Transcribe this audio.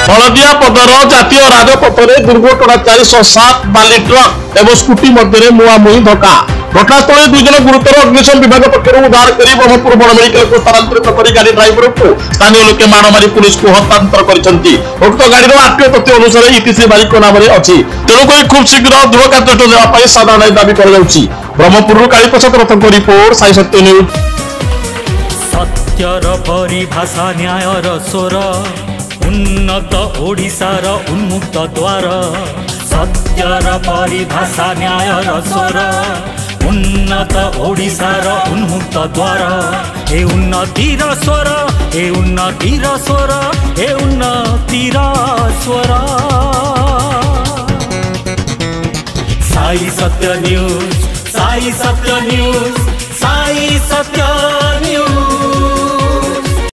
हलदिया पदर जातीय राजपथ में दुर्घटना 407 बाली ट्रक एवं स्कूटी मध्य मुहांमुही धक्का। घटनास्थल 2 जन गुरुतर अग्निशम विभाग पक्ष उद्धार कर ब्रह्मपुर बड़ मेडिकल को स्थानांतरित कर गाड़ी ड्राइवर को स्थानीय लोके माड़ मारी पुलिस को हस्तांतर करछंती। उक्त गाड़ी आरटीओ तथ्य अनुसार इतिश्री बारिक नाम अच्छी तेणुक खूब शीघ्र दृढ़ कार्यानुष्ठान देवाई साधारण दाबी कर ब्रह्मपुर कालीप्रसाद रथक रिपोर्ट साई सत्य न्यूज। सत्यर परिभाषा न्यायर स्वर उन्नत ओडिशार उन्मुक्त द्वार। सत्यर परिभाषा न्यायर स्वर उन्नत ओडिशार उन्मुक्त द्वार। ए उन्नतिर स्वर ए उन्नतिर स्वर ए उन्नतिर स्वर। साई सत्य न्यूज साई सत्य न्यूज साई सत्य न्यूज।